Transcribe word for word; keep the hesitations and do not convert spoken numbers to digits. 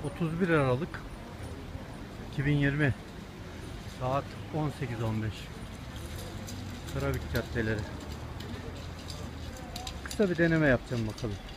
otuz bir Aralık iki bin yirmi, saat on sekiz on beş. Karabük caddeleri. Kısa bir deneme yapacağım bakalım.